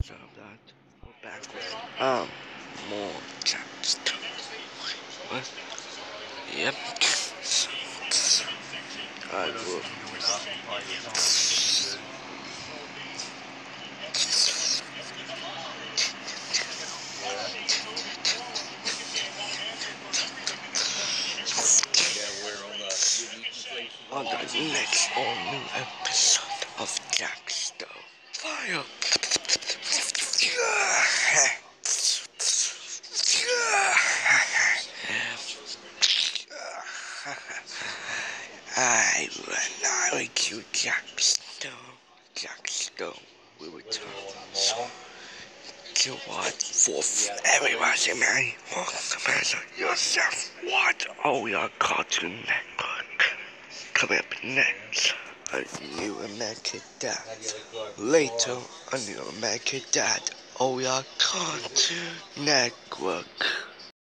because of that, we're back with more text. What? Yep. I will. On the next all-new episode of Jacksto Fire. I like you, Jacksto. We were talking. To what? For everyone, man. Welcome to yourself. What? Oh, your Cartoon Network. Coming up next, a new American Dad. Later, a new American Dad. Oh, your Cartoon Network.